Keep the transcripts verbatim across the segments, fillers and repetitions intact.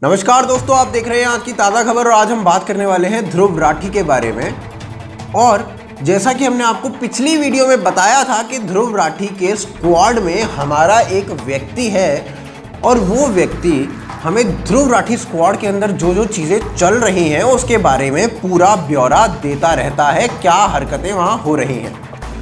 नमस्कार दोस्तों, आप देख रहे हैं आज की ताज़ा खबर और आज हम बात करने वाले हैं ध्रुव राठी के बारे में। और जैसा कि हमने आपको पिछली वीडियो में बताया था कि ध्रुव राठी के स्क्वाड में हमारा एक व्यक्ति है और वो व्यक्ति हमें ध्रुव राठी स्क्वाड के अंदर जो जो चीज़ें चल रही हैं उसके बारे में पूरा ब्यौरा देता रहता है, क्या हरकतें वहाँ हो रही हैं।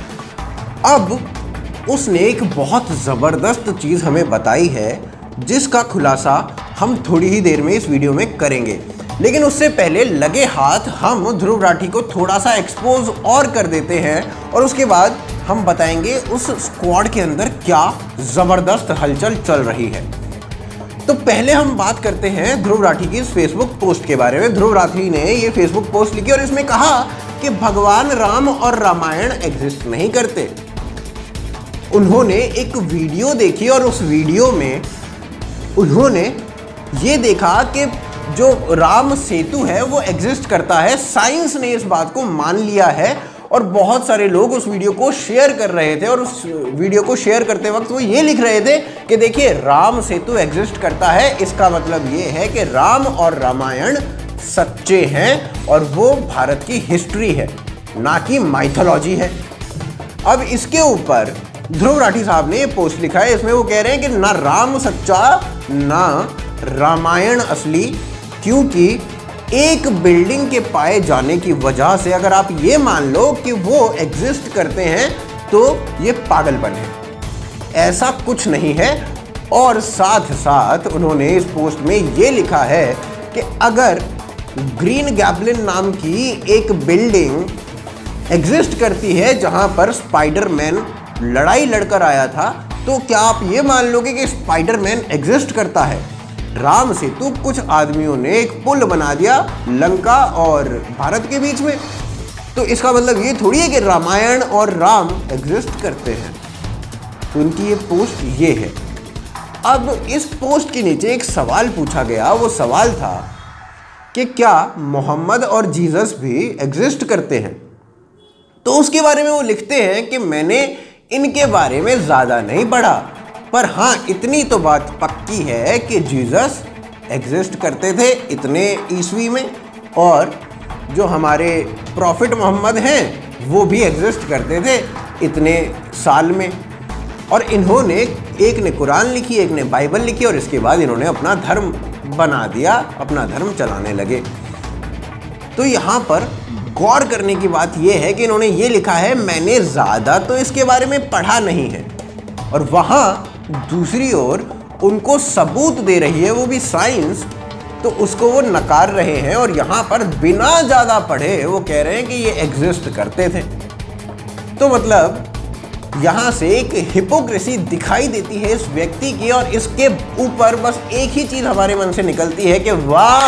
अब उसने एक बहुत ज़बरदस्त चीज़ हमें बताई है जिसका खुलासा हम थोड़ी ही देर में इस वीडियो में करेंगे, लेकिन उससे पहले लगे हाथ हम ध्रुव राठी को थोड़ा सा एक्सपोज और कर देते हैं और उसके बाद हम बताएंगे उस स्क्वाड के अंदर क्या ज़बरदस्त हलचल चल रही है। तो पहले हम बात करते हैं ध्रुव राठी की इस फेसबुक पोस्ट के बारे में। ध्रुव राठी ने ये फेसबुक पोस्ट लिखी और इसमें कहा कि भगवान राम और रामायण एग्जिस्ट नहीं करते। उन्होंने एक वीडियो देखी और उस वीडियो में उन्होंने ये देखा कि जो राम सेतु है वो एग्जिस्ट करता है। साइंस ने इस बात को मान लिया है और बहुत सारे लोग उस वीडियो को शेयर कर रहे थे और उस वीडियो को शेयर करते वक्त वो ये लिख रहे थे कि देखिए राम सेतु एग्जिस्ट करता है, इसका मतलब ये है कि राम और रामायण सच्चे हैं और वो भारत की हिस्ट्री है, ना कि माइथोलॉजी है। अब इसके ऊपर ध्रुव राठी साहब ने ये पोस्ट लिखा है, इसमें वो कह रहे हैं कि ना राम सच्चा ना रामायण असली, क्योंकि एक बिल्डिंग के पाए जाने की वजह से अगर आप ये मान लो कि वो एग्जिस्ट करते हैं तो ये पागलपन है, ऐसा कुछ नहीं है। और साथ साथ उन्होंने इस पोस्ट में ये लिखा है कि अगर ग्रीन गैब्लिन नाम की एक बिल्डिंग एग्जिस्ट करती है जहां पर स्पाइडरमैन लड़ाई लड़कर आया था, तो क्या आप ये मान लोगे कि स्पाइडरमैन एग्जिस्ट करता है? राम सेतु कुछ आदमियों ने एक पुल बना दिया लंका और भारत के बीच में, तो इसका मतलब ये थोड़ी है कि रामायण और राम एग्जिस्ट करते हैं। तो उनकी ये पोस्ट ये है। अब इस पोस्ट के नीचे एक सवाल पूछा गया, वो सवाल था कि क्या मोहम्मद और जीसस भी एग्जिस्ट करते हैं? तो उसके बारे में वो लिखते हैं कि मैंने इनके बारे में ज़्यादा नहीं पढ़ा, पर हाँ इतनी तो बात पक्की है कि जीसस एग्जिस्ट करते थे इतने ईस्वी में और जो हमारे प्रॉफिट मोहम्मद हैं वो भी एग्जिस्ट करते थे इतने साल में। और इन्होंने एक ने कुरान लिखी, एक ने बाइबल लिखी और इसके बाद इन्होंने अपना धर्म बना दिया, अपना धर्म चलाने लगे। तो यहाँ पर गौर करने की बात यह है कि इन्होंने ये लिखा है मैंने ज़्यादा तो इसके बारे में पढ़ा नहीं है, और वहाँ दूसरी ओर उनको सबूत दे रही है वो भी साइंस, तो उसको वो नकार रहे हैं और यहाँ पर बिना ज़्यादा पढ़े वो कह रहे हैं कि ये एग्जिस्ट करते थे। तो मतलब यहाँ से एक हिपोक्रेसी दिखाई देती है इस व्यक्ति की, और इसके ऊपर बस एक ही चीज़ हमारे मन से निकलती है कि वाह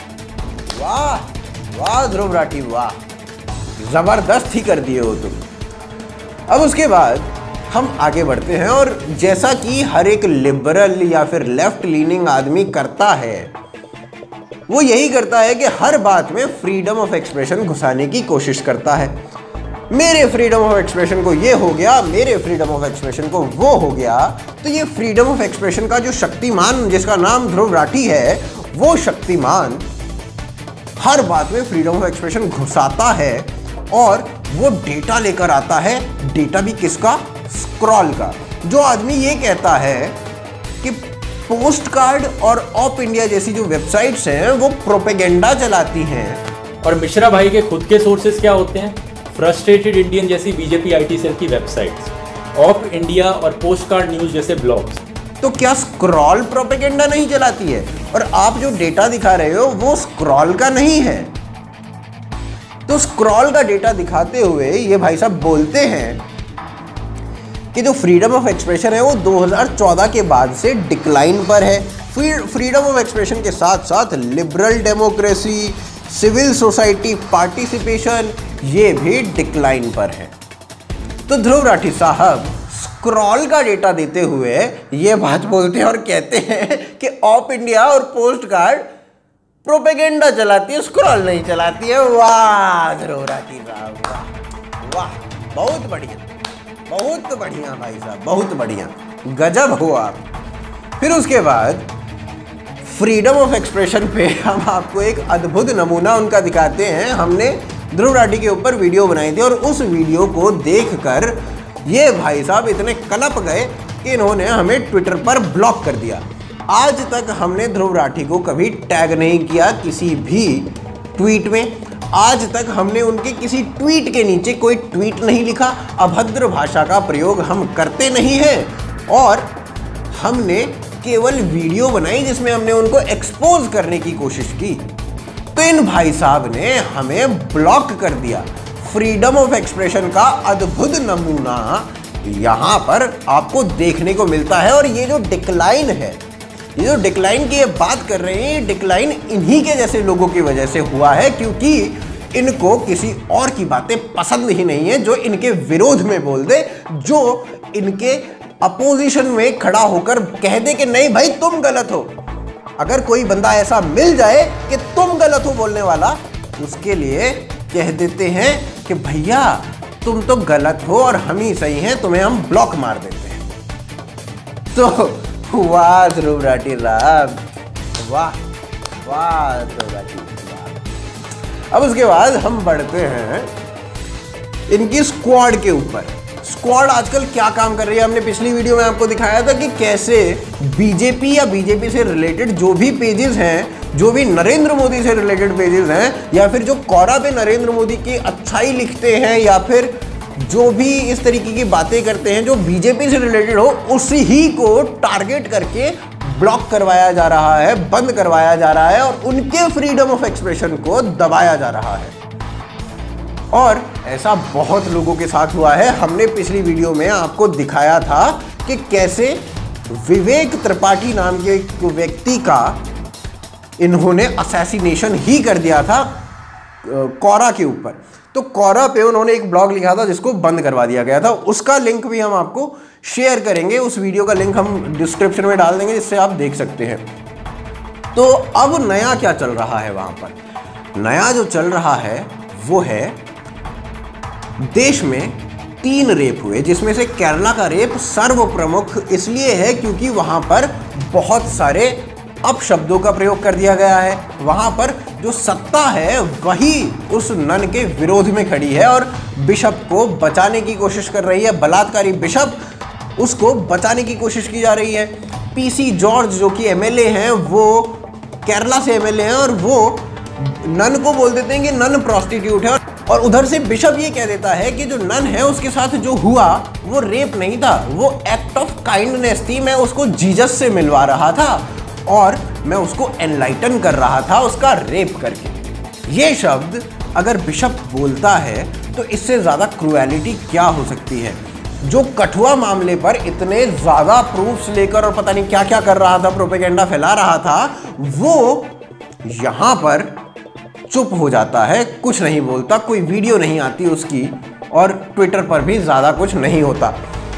वाह वाह ध्रुव राठी वाह, ज़बरदस्त ही कर दिए हो तुम। अब उसके बाद हम आगे बढ़ते हैं और जैसा कि हर एक लिबरल या फिर लेफ्ट लीनिंग आदमी करता है, वो यही करता है कि हर बात में फ्रीडम ऑफ एक्सप्रेशन घुसाने की कोशिश करता है। मेरे फ्रीडम ऑफ एक्सप्रेशन को ये हो गया, मेरे फ्रीडम ऑफ एक्सप्रेशन को वो हो गया। तो ये फ्रीडम ऑफ एक्सप्रेशन का जो शक्तिमान जिसका नाम ध्रुव राठी है, वो शक्तिमान हर बात में फ्रीडम ऑफ एक्सप्रेशन घुसाता है और वो डेटा लेकर आता है। डेटा भी किसका? स्क्रॉल का। जो आदमी ये कहता है कि पोस्ट कार्ड और ऑप इंडिया जैसी जो वेबसाइट्स हैं वो प्रोपेगेंडा चलाती हैं। और मिश्रा भाई के खुद के सोर्सेज क्या होते हैं? फ्रस्ट्रेटेड इंडियन जैसी बीजेपी आईटी सेल की वेबसाइट्स, ऑप इंडिया और पोस्ट कार्ड न्यूज जैसे ब्लॉग्स। तो क्या स्क्रॉल प्रोपेगेंडा नहीं चलाती है? और आप जो डेटा दिखा रहे हो वो स्क्रॉल का नहीं है। तो स्क्रॉल का डेटा दिखाते हुए ये भाई साहब बोलते हैं कि जो फ्रीडम ऑफ एक्सप्रेशन है वो दो हज़ार चौदह के बाद से डिक्लाइन पर है। फ्रीडम ऑफ एक्सप्रेशन के साथ साथ liberal democracy, civil society participation, ये भी डिक्लाइन पर है। तो ध्रुव राठी साहब स्क्रॉल का डेटा देते हुए ये बात बोलते हैं और कहते हैं कि ऑप इंडिया और पोस्ट कार्ड प्रोपेगेंडा चलाती है, स्क्रॉल नहीं चलाती है। वाह ध्रुव राठी साहब वाह वाह, बहुत बढ़िया बहुत बढ़िया भाई साहब, बहुत बढ़िया, गजब हो आप। फिर उसके बाद फ्रीडम ऑफ एक्सप्रेशन पे हम आपको एक अद्भुत नमूना उनका दिखाते हैं। हमने ध्रुव राठी के ऊपर वीडियो बनाई थी और उस वीडियो को देखकर ये भाई साहब इतने कलप गए कि इन्होंने हमें ट्विटर पर ब्लॉक कर दिया। आज तक हमने ध्रुव राठी को कभी टैग नहीं किया किसी भी ट्वीट में। आज तक हमने उनके किसी ट्वीट के नीचे कोई ट्वीट नहीं लिखा। अभद्र भाषा का प्रयोग हम करते नहीं हैं और हमने केवल वीडियो बनाई जिसमें हमने उनको एक्सपोज करने की कोशिश की। तो इन भाई साहब ने हमें ब्लॉक कर दिया। फ्रीडम ऑफ एक्सप्रेशन का अद्भुत नमूना यहाँ पर आपको देखने को मिलता है। और ये जो डिक्लाइन है, ये जो डिक्लाइन की ये बात कर रहे हैं, ये डिक्लाइन इन्हीं के जैसे लोगों की वजह से हुआ है, क्योंकि इनको किसी और की बातें पसंद ही नहीं है जो इनके विरोध में बोल दे, जो इनके अपोजिशन में खड़ा होकर कह दे कि नहीं भाई तुम गलत हो। अगर कोई बंदा ऐसा मिल जाए कि तुम गलत हो बोलने वाला, उसके लिए कह देते हैं कि भैया तुम तो गलत हो और हम ही सही हैं, तुम्हें हम ब्लॉक मार देते हैं। तो वाह ध्रुव राठी राम, वाह वाह ध्रुव राठी वाह। अब उसके बाद हम बढ़ते हैं इनकी स्क्वाड के ऊपर। स्क्वाड आजकल क्या काम कर रही है, हमने पिछली वीडियो में आपको दिखाया था कि कैसे बीजेपी या बीजेपी से रिलेटेड जो भी पेजेस हैं, जो भी नरेंद्र मोदी से रिलेटेड पेजेस हैं, या फिर जो कोरा पे नरेंद्र मोदी की अच्छाई लिखते हैं, या फिर जो भी इस तरीके की बातें करते हैं जो बीजेपी से रिलेटेड हो, उसी ही को टारगेट करके ब्लॉक करवाया जा रहा है, बंद करवाया जा रहा है और उनके फ्रीडम ऑफ एक्सप्रेशन को दबाया जा रहा है। और ऐसा बहुत लोगों के साथ हुआ है। हमने पिछली वीडियो में आपको दिखाया था कि कैसे विवेक त्रिपाठी नाम के एक व्यक्ति का इन्होंने असैसिनेशन ही कर दिया था कोरा के ऊपर। तो कोरा पे उन्होंने एक ब्लॉग लिखा था जिसको बंद करवा दिया गया था। उसका लिंक भी हम आपको शेयर करेंगे, उस वीडियो का लिंक हम डिस्क्रिप्शन में डाल देंगे जिससे आप देख सकते हैं। तो अब नया क्या चल रहा है वहां पर? नया जो चल रहा है वो है देश में तीन रेप हुए, जिसमें से केरला का रेप सर्व प्रमुख इसलिए है क्योंकि वहां पर बहुत सारे अपशब्दों का प्रयोग कर दिया गया है। वहां पर जो सत्ता है वही उस नन के विरोध में खड़ी है और बिशप को बचाने की कोशिश कर रही है। बलात्कारी बिशप, उसको बचाने की कोशिश की जा रही है। पीसी जॉर्ज जो कि एमएलए हैं, वो केरला से एमएलए हैं और वो नन को बोल देते हैं कि नन प्रोस्टिट्यूट है। और उधर से बिशप ये कह देता है कि जो नन है उसके साथ जो हुआ वो रेप नहीं था, वो एक्ट ऑफ काइंडनेस थी। मैं उसको जीसस से मिलवा रहा था और मैं उसको एनलाइटन कर रहा था उसका रेप करके। ये शब्द अगर बिशप बोलता है तो इससे ज़्यादा क्रूएलिटी क्या हो सकती है? जो कठुआ मामले पर इतने ज़्यादा प्रूफ्स लेकर और पता नहीं क्या क्या कर रहा था, प्रोपेगेंडा फैला रहा था, वो यहाँ पर चुप हो जाता है, कुछ नहीं बोलता, कोई वीडियो नहीं आती उसकी और ट्विटर पर भी ज़्यादा कुछ नहीं होता।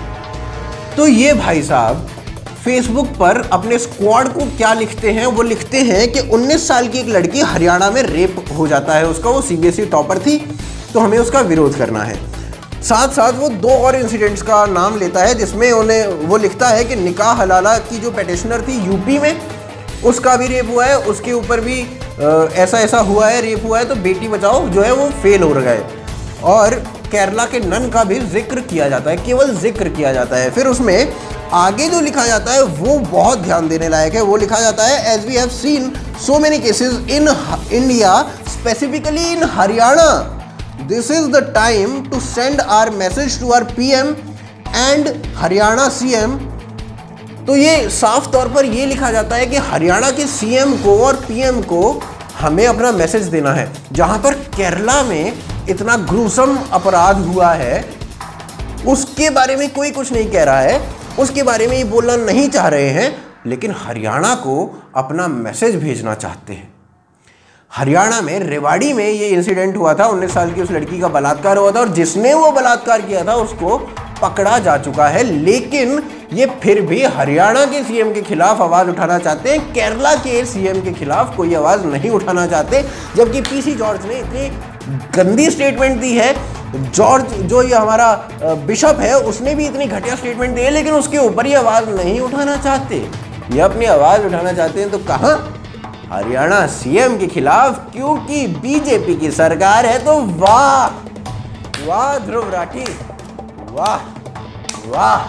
तो ये भाई साहब फेसबुक पर अपने स्क्वाड को क्या लिखते हैं? वो लिखते हैं कि उन्नीस साल की एक लड़की हरियाणा में रेप हो जाता है उसका, वो सीबीएसई टॉपर थी, तो हमें उसका विरोध करना है। साथ साथ वो दो और इंसिडेंट्स का नाम लेता है जिसमें उन्हें वो लिखता है कि निकाह हलाला की जो पेटिशनर थी यूपी में, उसका भी रेप हुआ है, उसके ऊपर भी आ, ऐसा ऐसा हुआ है, रेप हुआ है, तो बेटी बचाओ जो है वो फेल हो गए। और केरला के नन का भी जिक्र किया जाता है, केवल जिक्र किया जाता है। फिर उसमें आगे जो लिखा जाता है वो बहुत ध्यान देने लायक है। वो लिखा जाता है as we have seen so many cases in India specifically in Haryana, this is the time to send our message to our PM and Haryana CM. तो ये साफ तौर पर ये लिखा जाता है कि हरियाणा के सीएम को और पीएम को हमें अपना मैसेज देना है। जहां पर केरला में इतना ग्रूसम अपराध हुआ है उसके बारे में कोई कुछ नहीं कह रहा है, उसके बारे में ये बोलना नहीं चाह रहे हैं, लेकिन हरियाणा को अपना मैसेज भेजना चाहते हैं। हरियाणा में रेवाड़ी में ये इंसिडेंट हुआ था, उन्नीस साल की उस लड़की का बलात्कार हुआ था और जिसने वो बलात्कार किया था उसको पकड़ा जा चुका है। लेकिन ये फिर भी हरियाणा के सीएम के खिलाफ आवाज उठाना चाहते हैं, केरला के सीएम के खिलाफ कोई आवाज नहीं उठाना चाहते। जबकि पीसी जॉर्ज ने इतनी गंदी स्टेटमेंट दी है, जॉर्ज जो ये हमारा बिशप है उसने भी इतनी घटिया स्टेटमेंट दी है, लेकिन उसके ऊपर ये आवाज नहीं उठाना चाहते। ये अपनी आवाज उठाना चाहते हैं तो कहां? हरियाणा सीएम के खिलाफ, क्योंकि बीजेपी की सरकार है। तो वाह वाह ध्रुव राठी, वाह वाह।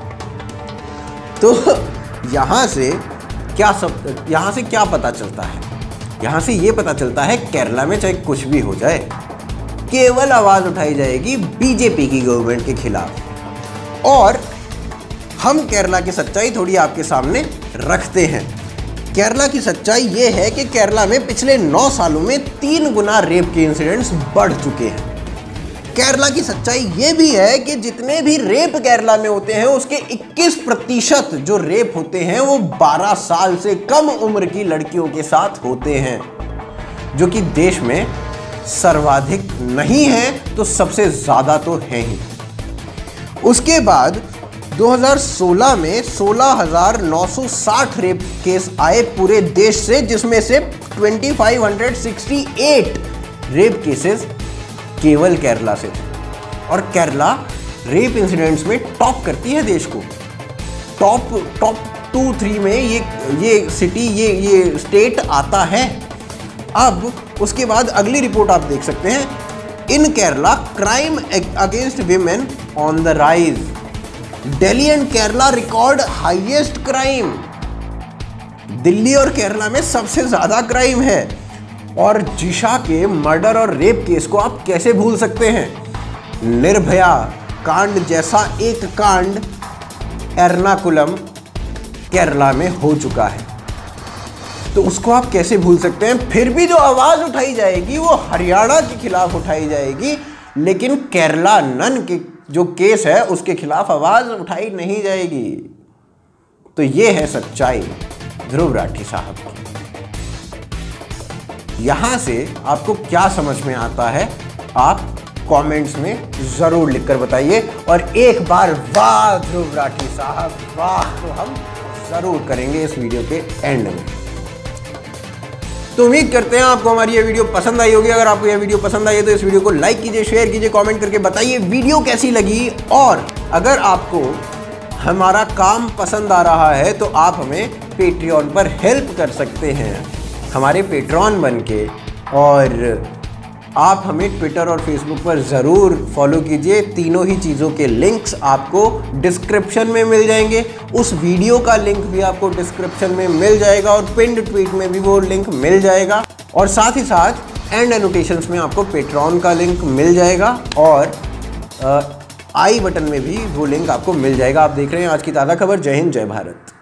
तो यहां से क्या सब यहां से क्या पता चलता है? यहां से ये पता चलता है केरला में चाहे कुछ भी हो जाए, केवल आवाज उठाई जाएगी बीजेपी की गवर्नमेंट के खिलाफ। और हम केरला की सच्चाई थोड़ी आपके सामने रखते हैं। केरला की सच्चाई ये है कि केरला में पिछले नौ सालों में तीन गुना रेप के इंसिडेंट्स बढ़ चुके हैं। केरला की सच्चाई ये भी है कि जितने भी रेप केरला में होते हैं उसके इक्कीस प्रतिशत जो रेप होते हैं वो बारह साल से कम उम्र की लड़कियों के साथ होते हैं, जो कि देश में सर्वाधिक नहीं है तो सबसे ज्यादा तो है ही। उसके बाद दो हज़ार सोलह में सोलह हज़ार नौ सौ साठ रेप केस आए पूरे देश से, जिसमें से पच्चीस सौ अड़सठ रेप केसेस केवल केरला से थे। और केरला रेप इंसिडेंट्स में टॉप करती है देश को। टॉप टॉप टू थ्री में ये ये सिटी ये ये स्टेट आता है। अब उसके बाद अगली रिपोर्ट आप देख सकते हैं, in Kerala crime against women on the rise, Delhi and Kerala record highest crime. Delhi और केरला में सबसे ज्यादा क्राइम है। और जिशा के मर्डर और रेप केस को आप कैसे भूल सकते हैं? निर्भया कांड जैसा एक कांड एर्नाकुलम केरला में हो चुका है, तो उसको आप कैसे भूल सकते हैं? फिर भी जो आवाज उठाई जाएगी वो हरियाणा के खिलाफ उठाई जाएगी, लेकिन केरला नन के जो केस है उसके खिलाफ आवाज उठाई नहीं जाएगी। तो ये है सच्चाई ध्रुव राठी साहब की। यहां से आपको क्या समझ में आता है आप कमेंट्स में जरूर लिखकर बताइए। और एक बार वाह ध्रुव राठी साहब वाह तो हम जरूर करेंगे इस वीडियो के एंड में। तो उम्मीद करते हैं आपको हमारी ये वीडियो पसंद आई होगी। अगर आपको यह वीडियो पसंद आई है तो इस वीडियो को लाइक कीजिए, शेयर कीजिए, कमेंट करके बताइए वीडियो कैसी लगी। और अगर आपको हमारा काम पसंद आ रहा है तो आप हमें पेट्रियन पर हेल्प कर सकते हैं हमारे पेट्रॉन बन के। और आप हमें ट्विटर और फेसबुक पर ज़रूर फॉलो कीजिए। तीनों ही चीज़ों के लिंक्स आपको डिस्क्रिप्शन में मिल जाएंगे। उस वीडियो का लिंक भी आपको डिस्क्रिप्शन में मिल जाएगा और पिन्ड ट्वीट में भी वो लिंक मिल जाएगा। और साथ ही साथ एंड एनोटेशंस में आपको पेट्रॉन का लिंक मिल जाएगा और आई बटन में भी वो लिंक आपको मिल जाएगा। आप देख रहे हैं आज की ताज़ा खबर। जय हिंद, जय भारत।